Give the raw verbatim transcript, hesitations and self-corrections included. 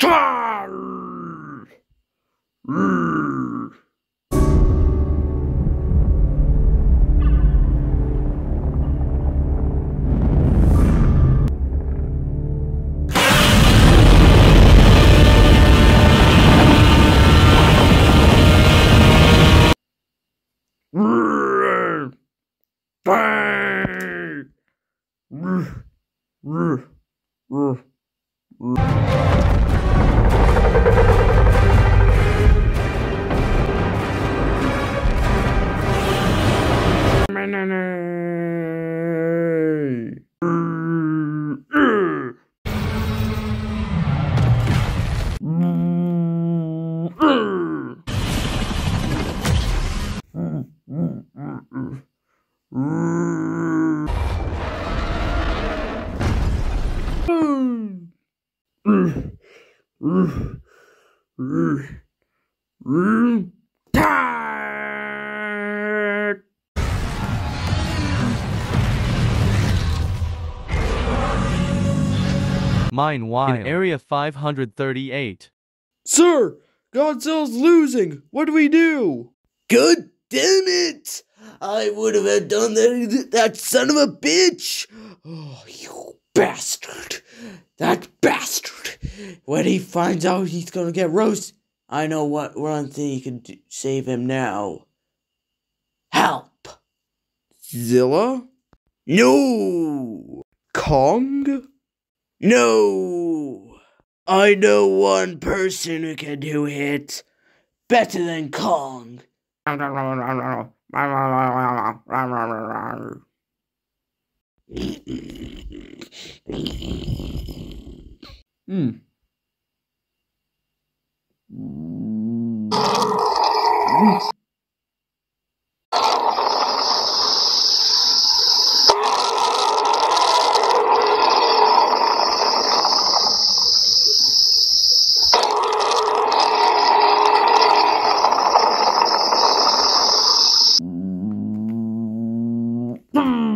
Mine wild. In Area five hundred thirty-eight. Sir, Godzilla's losing. What do we do? God damn it! I would have done that, that son of a bitch! Oh, you bastard! That bastard! When he finds out he's gonna get roasted, I know what one thing you can do, save him now. Help! Zilla? No! Kong? No! I know one person who can do it better than Kong. Hmm. Hmm.